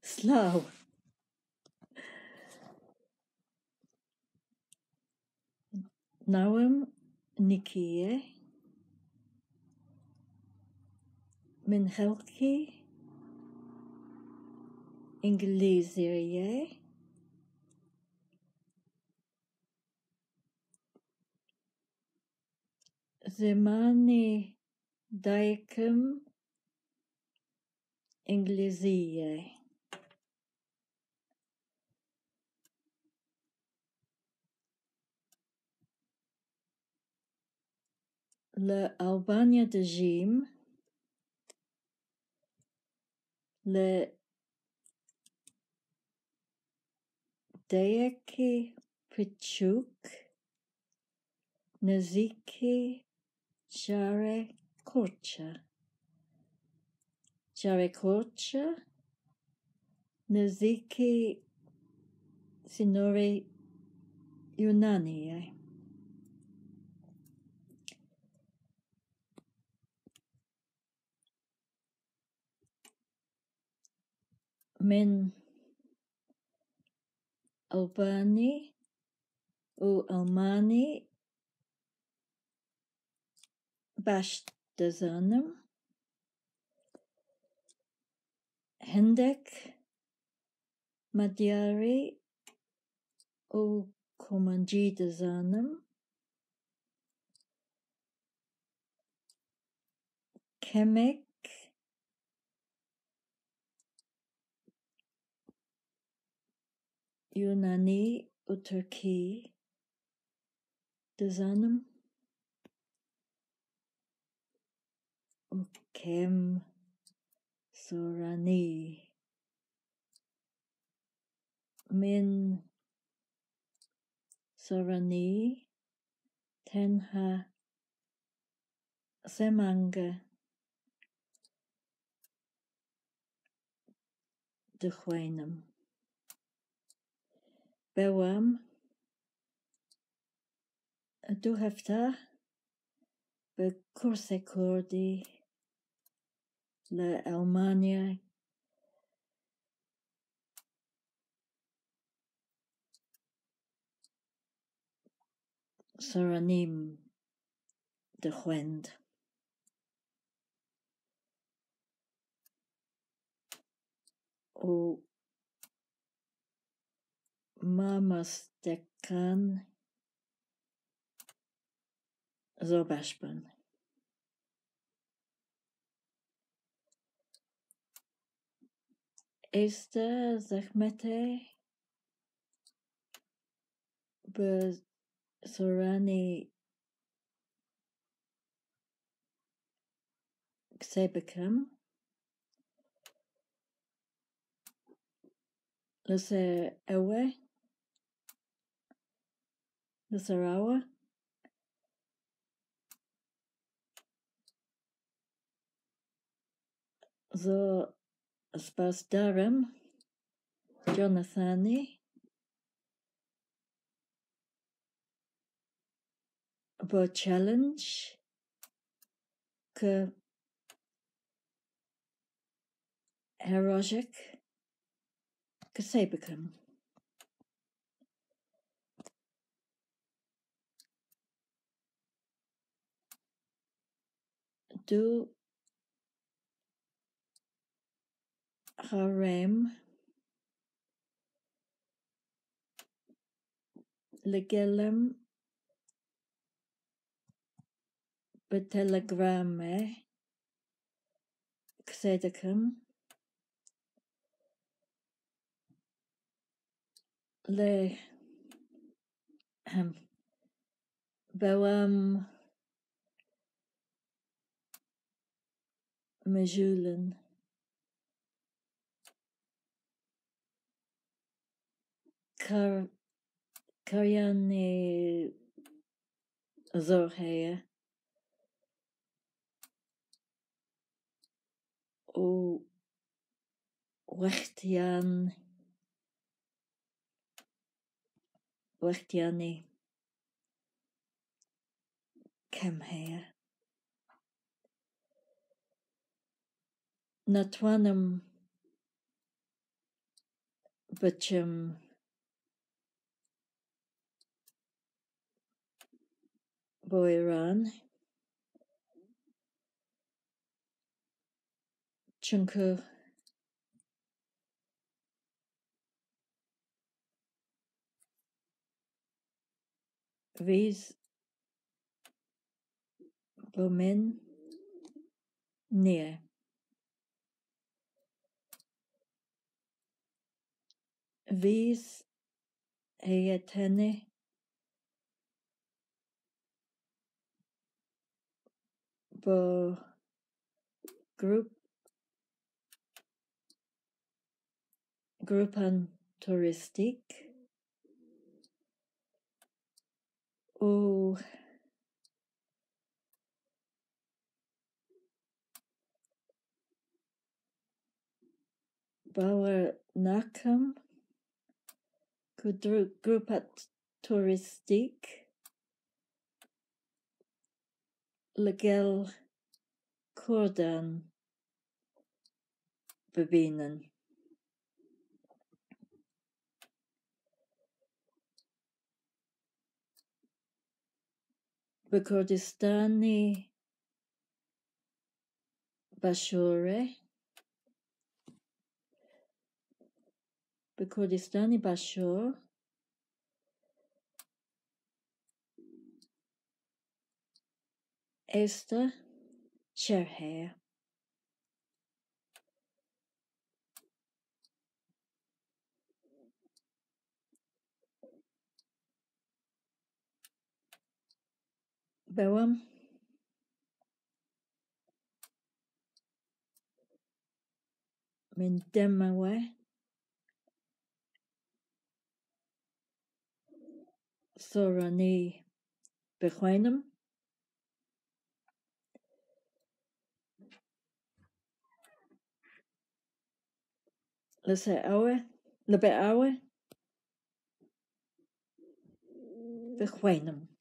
Slow. Nawm Nikie Min Helki Ingleserie Zemani Daikum Inglesie Le Albania de Jim Le Deaki Pichuk Naziki Jare Korcha Naziki Signore Yunani Min Albani U Almani Bashtazanum Hendek Madyari U Komangidazanum Kemek Yunani U Turkey Dazanum U Kem Sorani Min Sorani Tenha Semanga Duhwainum Bewam Duhefta Be Kursekordi Le Almania Soranim de Hwend O Mamas Dekan Zobashban Esta Zahmete Be Sorani Ksebekam Lase Ewe Lasarawa Zo Spas Daram Jonathani Bo Challenge Ke Herojik Ksebekam Du Harem Legelem Betelegramme Ksedekam Le Bewam Mejulen Karyani Zorhea O Wechtiani Kemhea Natwanum Bachum Boiran Chunku Viz Bomin Near Viz Ayatene Bo Grupan Touristique O Bauer Nakam Grupat Touristique Legel Cordan Bebinen Bekurdistani Bashure Bekurdistani Bashur Esther Sherher Bewam Min Demawe Sorani Bechuinem Lese Awe Lebe Awe Bechuinem